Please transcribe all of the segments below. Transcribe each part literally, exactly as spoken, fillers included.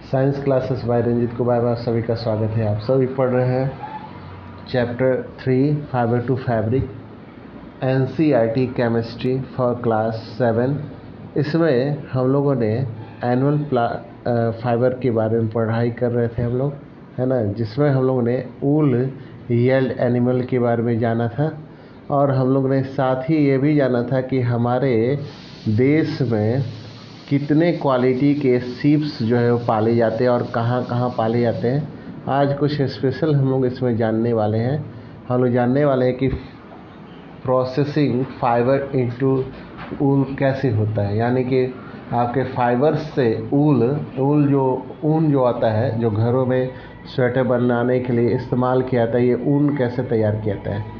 Science classes by Ranjit Kumar में आप सभी का स्वागत है। आप सभी पढ़ रहे हैं chapter three fibre to fabric N C E R T chemistry for class seven. इसमें हम लोगों ने एनुअल फाइबर के बारे में पढ़ाई कर रहे थे हम लोग, है ना, जिसमें हम लोगों ने ऊल येल्ड एनिमल के बारे में जाना था और हम लोग ने साथ ही ये भी जाना था कि हमारे देश में कितने क्वालिटी के शीप्स जो है वो पाले जाते हैं और कहाँ कहाँ पाले जाते हैं। आज कुछ स्पेशल हम लोग इसमें जानने वाले हैं। हम लोग जानने वाले हैं कि प्रोसेसिंग फाइबर इनटू ऊल कैसे होता है, यानी कि आपके फाइबर्स से ऊल ऊल जो ऊन जो आता है, जो घरों में स्वेटर बनाने के लिए इस्तेमाल किया जाता है, ये ऊन कैसे तैयार किया जाता है।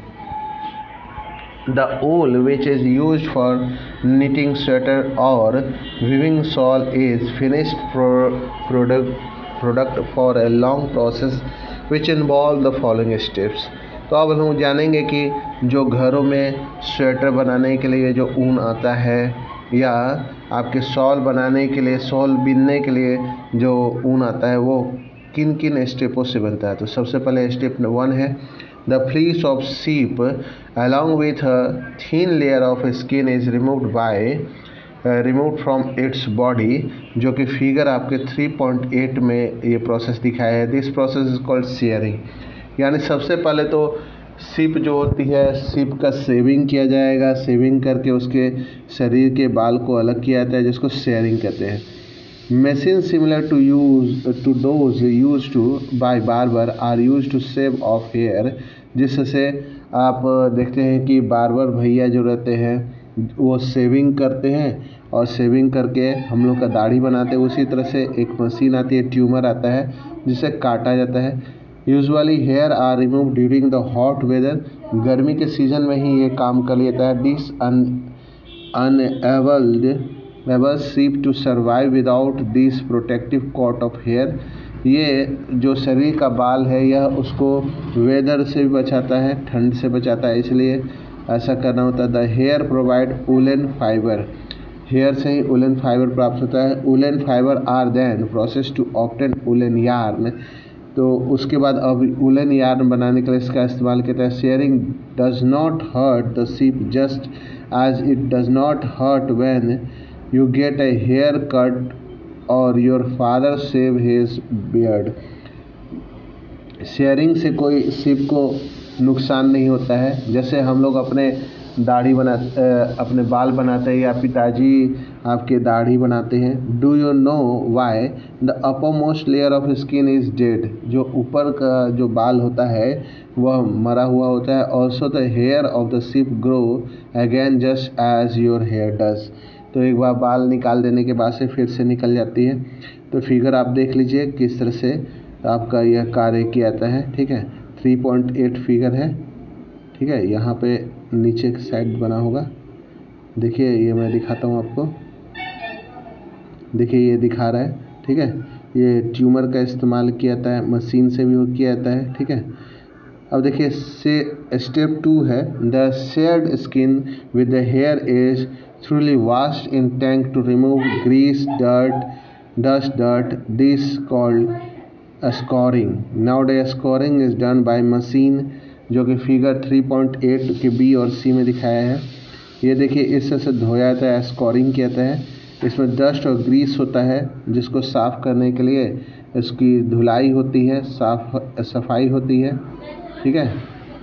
The wool which is used for knitting sweater or weaving shawl is finished pro- product product for a long process which involve the following steps। तो अब हम जानेंगे कि जो घरों में स्वेटर बनाने के लिए जो ऊन आता है या आपके शॉल बनाने के लिए, शॉल बिनने के लिए जो ऊन आता है, वो किन किन स्टेपों से बनता है। तो सबसे पहले स्टेप वन है The fleece of sheep along with a thin layer of skin is removed by uh, removed from its body, जो कि फिगर आपके थ्री पॉइंट एट में ये प्रोसेस दिखाया है। This process is called shearing. यानी सबसे पहले तो शिप जो होती है, शिप का सेविंग किया जाएगा। सेविंग करके उसके शरीर के बाल को अलग किया जाता है, जिसको शेयरिंग कहते हैं। Machines similar to use to those used to by barber are used to shave off hair, जिससे आप देखते हैं कि बार्बर भैया जो रहते हैं वो शेविंग करते हैं और शेविंग करके हम लोग का दाढ़ी बनाते हैं। उसी तरह से एक मशीन आती है, ट्यूमर आता है, जिसे काटा जाता है। Usually hair are remove during the hot weather, गर्मी के सीज़न में ही ये काम कर लेता है। This en enabled able sheep to survive without this protective coat of hair। ये जो शरीर का बाल है यह उसको वेदर से भी बचाता है, ठंड से बचाता है, इसलिए ऐसा करना होता है। The hair provide woollen fibre, hair से ही वुलन फाइबर प्राप्त होता है। Woollen fibre are then process to obtain woollen yarn. तो उसके बाद अब वुलन यार्न बनाने के लिए इसका इस्तेमाल किया है। Shearing does not hurt the sheep just as it does not hurt when you get a haircut or your father shave his beard। Shearing से कोई शिप को नुकसान नहीं होता है। जैसे हम लोग अपने दाढ़ी बना अपने बाल बनाते हैं या पिताजी आपके दाढ़ी बनाते हैं। Do you know why the uppermost layer of skin is dead, जो ऊपर का जो बाल होता है वह मरा हुआ होता है। Also the hair of the sheep grow again just as your hair does. तो एक बार बाल निकाल देने के बाद से फिर से निकल जाती है। तो फिगर आप देख लीजिए किस तरह से आपका यह कार्य किया जाता है। ठीक है, थ्री पॉइंट एट फिगर है। ठीक है, यहाँ पे नीचे की साइड बना होगा, देखिए ये मैं दिखाता हूँ आपको। देखिए ये दिखा रहा है। ठीक है, ये ट्यूमर का इस्तेमाल किया जाता है, मशीन से भी किया जाता है। ठीक है, अब देखिए से स्टेप टू है the sheared skin with the hair is thoroughly washed in tank to remove grease, dirt, dust, dirt. This called a scoring. Nowadays scoring is done by machine, जो कि फिगर थ्री पॉइंट एट के B और C में दिखाया है। ये देखिए इससे से धोया जाता है, स्कोरिंग किया जाता है। इसमें डस्ट और ग्रीस होता है, जिसको साफ़ करने के लिए इसकी धुलाई होती है, साफ सफाई होती है। ठीक है,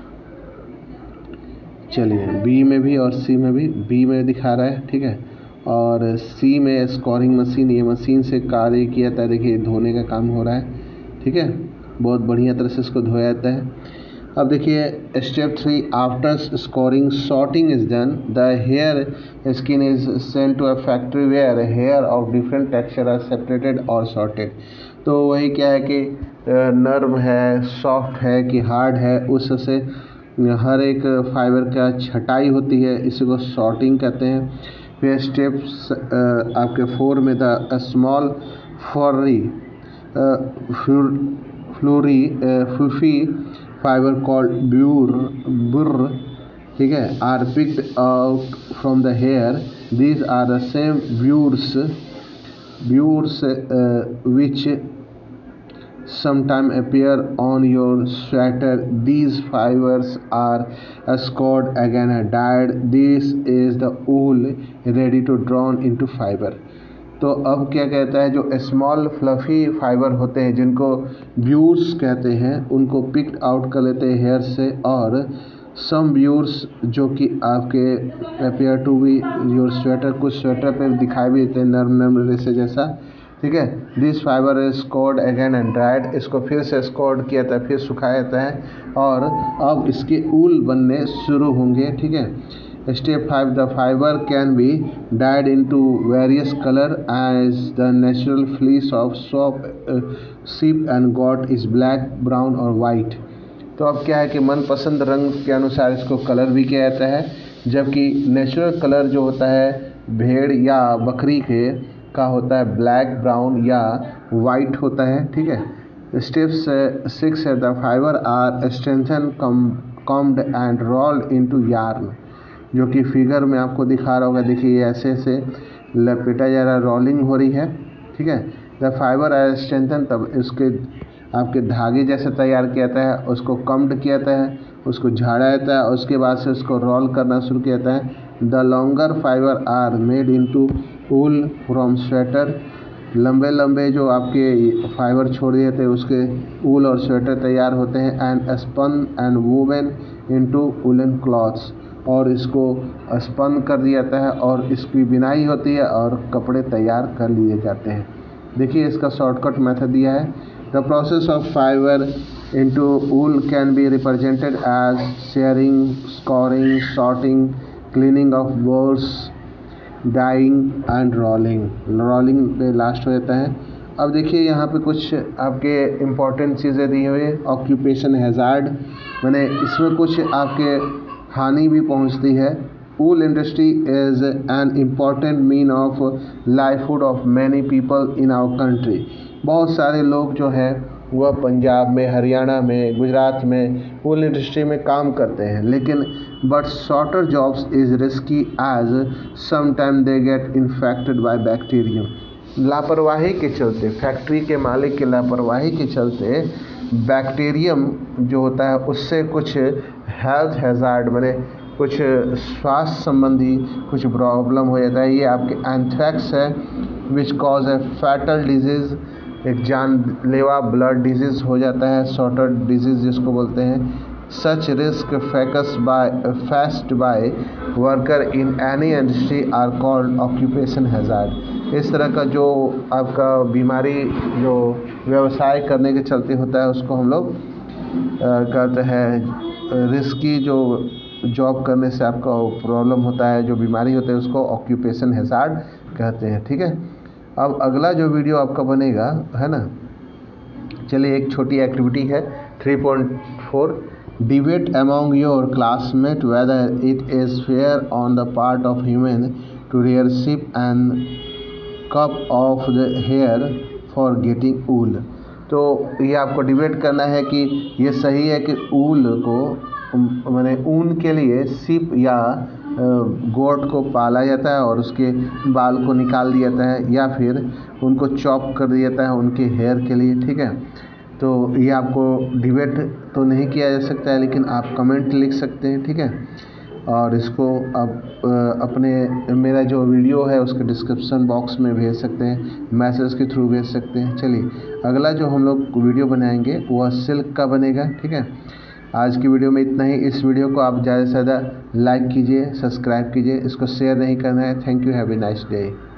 चलिए बी में भी और सी में भी, बी में दिखा रहा है। ठीक है, और सी में स्कोरिंग मशीन, ये मशीन से कार्य किया जाता है। देखिए धोने का काम हो रहा है। ठीक है, बहुत बढ़िया तरह से इसको धोया जाता है। अब देखिए step three after scouring sorting is done. The hair skin is sent to a factory where hair of different texture are separated और सॉर्टेड। तो वही क्या है कि नर्म है, सॉफ्ट है कि हार्ड है, उससे हर एक फाइबर का छटाई होती है, इसी को सॉर्टिंग कहते हैं। फिर स्टेप्स आपके फोर में the small furry flurry fluffy fibre called burr burr, ठीक है, are picked out from the hair. These are the same burrs burrs uh, which sometime appear on your sweater. These fibers are scored again and dyed. This is the wool ready to drawn into fiber. तो अब क्या कहता है, जो small fluffy fibre होते हैं जिनको ब्यूर्स कहते हैं, उनको पिक्ड आउट कर लेते हैं हेयर से, और सम ब्यूर्स जो कि आपके appear to be your sweater, कुछ स्वेटर पे दिखाई भी देते हैं नर्म नर्म रेसे जैसा, ठीक है। This fibre is scoured again and dried, इसको फिर से स्कोर्ड किया जाता है, फिर सुखाया जाता है, और अब इसके ऊल बनने शुरू होंगे, ठीक है। Step five, the fibre can be dyed into various color as the natural fleece of soap, uh, sheep and goat is black, brown और white। तो अब क्या है कि मनपसंद रंग के अनुसार इसको कलर भी किया जाता है, जबकि नेचुरल कलर जो होता है भेड़ या बकरी के का होता है ब्लैक, ब्राउन या वाइट होता है, ठीक है। स्टेप सिक्स है, the fibre are strengthen combed and rolled into yarn, जो कि फिगर में आपको दिखा रहा होगा। देखिए ऐसे ऐसे लपेटा जा रहा, रोलिंग हो रही है, ठीक है। द फाइबर आर स्ट्रेंथन, तब इसके आपके धागे जैसे तैयार किया जाता है, उसको कम्ड किया जाता है, उसको झाड़ा जाता है, उसके बाद से उसको रोल करना शुरू किया जाता है। The longer fibre are made into wool from sweater, लंबे लंबे जो आपके फाइबर छोड़ दिए थे उसके वूल और स्वेटर तैयार होते हैं। And spun and woven into woollen clothes, और इसको स्पन कर दिया जाता है और इसकी बिनाई होती है और कपड़े तैयार कर लिए जाते हैं। देखिए इसका शॉर्टकट मेथड दिया है। The process of fibre into wool can be represented as shearing, scouring, sorting, cleaning of burrs, dyeing and rolling. Rolling पे लास्ट हो जाता है। अब देखिए यहाँ पे कुछ आपके इम्पोर्टेंट चीज़ें दी हुई है। ऑक्यूपेशन हैज़ार्ड, मैंने इसमें कुछ आपके हानि भी पहुंचती है। Wool industry is an important mean of livelihood of many people in our country. बहुत सारे लोग जो है वह पंजाब में, हरियाणा में, गुजरात में वूल इंडस्ट्री में काम करते हैं, लेकिन but sorter jobs is risky as sometime they get infected by bacterium. लापरवाही के चलते, फैक्ट्री के मालिक की लापरवाही के चलते बैक्टीरियम जो होता है उससे कुछ हेल्थ हैज़ार्ड मैंने कुछ स्वास्थ्य संबंधी कुछ प्रॉब्लम हो जाता है। ये आपके एंथ्रैक्स है which cause a fatal disease, एक जानलेवा ब्लड डिजीज़ हो जाता है, शॉर्टर डिजीज़ जिसको बोलते हैं। Such risk faces by faced by worker in any industry are called occupation hazard. इस तरह का जो आपका बीमारी जो व्यवसाय करने के चलते होता है उसको हम लोग कहते हैं रिस्की, जो जॉब करने से आपका प्रॉब्लम होता है, जो बीमारी होता है उसको ऑक्यूपेशन हैज़ार्ड कहते हैं, ठीक है। अब अगला जो वीडियो आपका बनेगा है ना, चलिए एक छोटी एक्टिविटी है three point four, debate among your classmate whether it is fair on the part of human to rear sheep and cut off the hair for getting wool. तो ये आपको डिबेट करना है कि ये सही है कि ऊल को मैंने ऊन के लिए सिप या गोट को पाला जाता है और उसके बाल को निकाल दिया जाता है, या फिर उनको चॉप कर दिया जाता है उनके हेयर के लिए, ठीक है। तो ये आपको डिबेट तो नहीं किया जा सकता है, लेकिन आप कमेंट लिख सकते हैं, ठीक है। और इसको आप अपने मेरा जो वीडियो है उसके डिस्क्रिप्शन बॉक्स में भेज सकते हैं, मैसेज के थ्रू भेज सकते हैं। चलिए अगला जो हम लोग वीडियो बनाएंगे वह सिल्क का बनेगा, ठीक है। आज की वीडियो में इतना ही। इस वीडियो को आप ज़्यादा से ज़्यादा लाइक कीजिए, सब्सक्राइब कीजिए, इसको शेयर नहीं करना है। Thank you, have a nice day.